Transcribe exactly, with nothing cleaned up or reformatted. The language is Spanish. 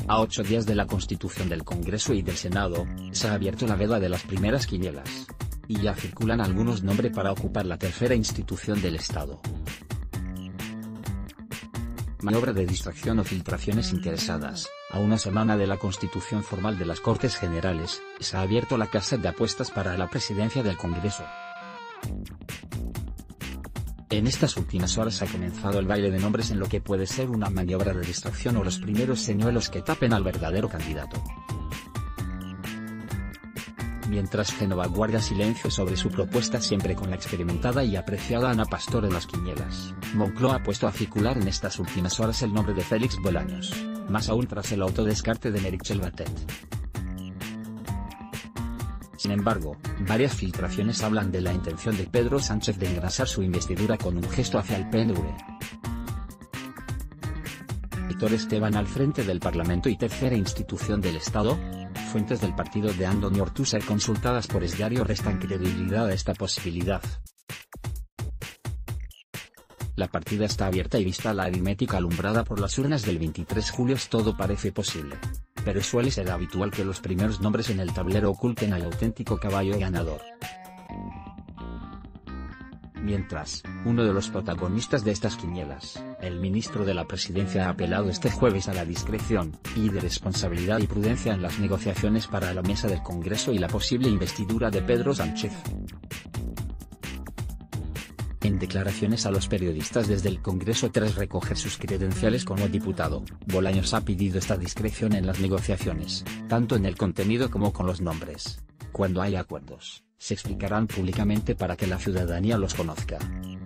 A ocho días de la constitución del Congreso y del Senado, se ha abierto la veda de las primeras quinielas. Y ya circulan algunos nombres para ocupar la tercera institución del Estado. Maniobra de distracción o filtraciones interesadas. A una semana de la constitución formal de las Cortes Generales, se ha abierto la casa de apuestas para la presidencia del Congreso. En estas últimas horas ha comenzado el baile de nombres en lo que puede ser una maniobra de distracción o los primeros señuelos que tapen al verdadero candidato. Mientras Génova guarda silencio sobre su propuesta siempre con la experimentada y apreciada Ana Pastor en las quinielas, Moncloa ha puesto a circular en estas últimas horas el nombre de Félix Bolaños, más aún tras el autodescarte de Meritxell Batet. Sin embargo, varias filtraciones hablan de la intención de Pedro Sánchez de engrasar su investidura con un gesto hacia el P N V. Víctor Esteban al frente del Parlamento y tercera institución del Estado. Fuentes del partido de Andoni Ortúzar consultadas por Es Diario restan credibilidad a esta posibilidad. La partida está abierta y vista la aritmética alumbrada por las urnas del veintitrés de julio todo parece posible. Pero suele ser habitual que los primeros nombres en el tablero oculten al auténtico caballo ganador. Mientras, uno de los protagonistas de estas quinielas, el ministro de la Presidencia ha apelado este jueves a la discreción y de responsabilidad y prudencia en las negociaciones para la mesa del Congreso y la posible investidura de Pedro Sánchez. En declaraciones a los periodistas desde el Congreso tras recoger sus credenciales como diputado, Bolaños ha pedido esta discreción en las negociaciones, tanto en el contenido como con los nombres. Cuando haya acuerdos, se explicarán públicamente para que la ciudadanía los conozca.